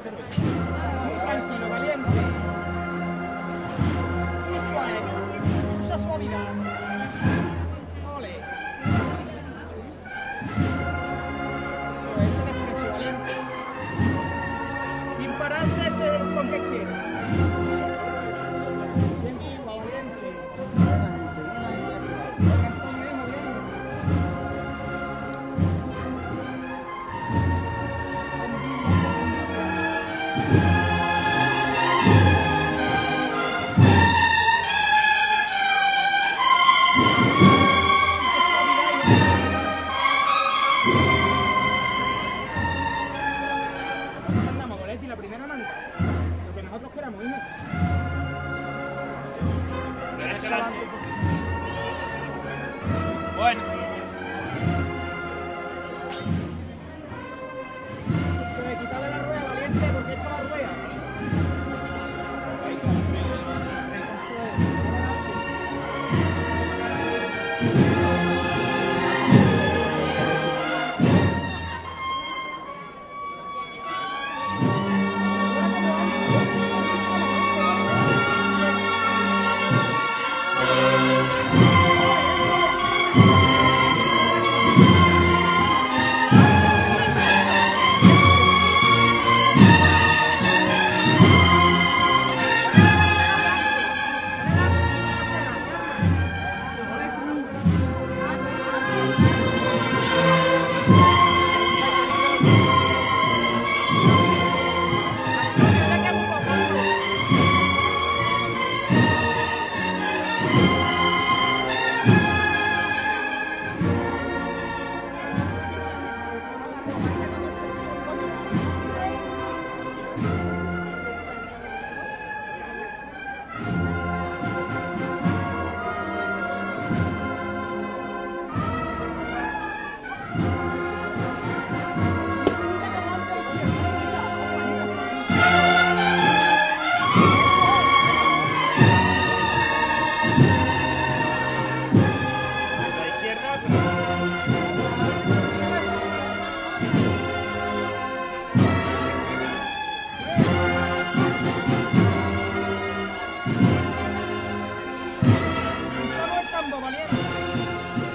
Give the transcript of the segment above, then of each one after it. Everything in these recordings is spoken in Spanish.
Tranquilo, valiente. Eso es. Mucha suavidad. Ole. Eso es, ese desprecio, valiente. Sin pararse, ese es el son que quiere. Bien, viva, valiente. Mandamos, Goretti, la primera manda. Lo que nosotros queramos, ¿no? Bueno. Eso es, quitarle la rueda, valiente, porque esto es la rueda. Ahí está la primera.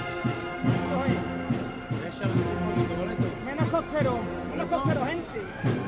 Menos costero, gente.